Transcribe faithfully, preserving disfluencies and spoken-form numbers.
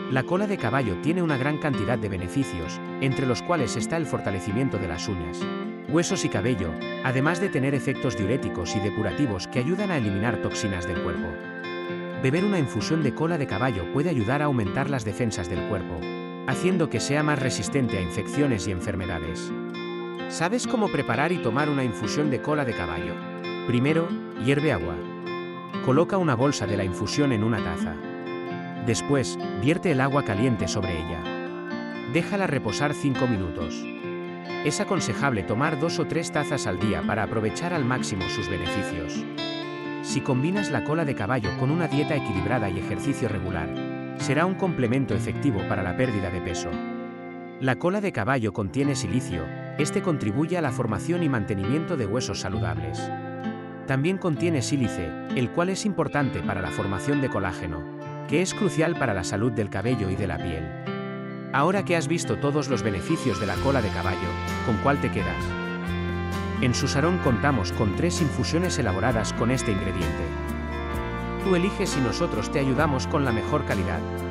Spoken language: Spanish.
La cola de caballo tiene una gran cantidad de beneficios, entre los cuales está el fortalecimiento de las uñas, huesos y cabello, además de tener efectos diuréticos y depurativos que ayudan a eliminar toxinas del cuerpo. Beber una infusión de cola de caballo puede ayudar a aumentar las defensas del cuerpo, haciendo que sea más resistente a infecciones y enfermedades. ¿Sabes cómo preparar y tomar una infusión de cola de caballo? Primero, hierve agua. Coloca una bolsa de la infusión en una taza. Después, vierte el agua caliente sobre ella. Déjala reposar cinco minutos. Es aconsejable tomar dos o tres tazas al día para aprovechar al máximo sus beneficios. Si combinas la cola de caballo con una dieta equilibrada y ejercicio regular, será un complemento efectivo para la pérdida de peso. La cola de caballo contiene silicio, este contribuye a la formación y mantenimiento de huesos saludables. También contiene sílice, el cual es importante para la formación de colágeno, que es crucial para la salud del cabello y de la piel. Ahora que has visto todos los beneficios de la cola de caballo, ¿con cuál te quedas? En Susarón contamos con tres infusiones elaboradas con este ingrediente. Tú eliges y nosotros te ayudamos con la mejor calidad.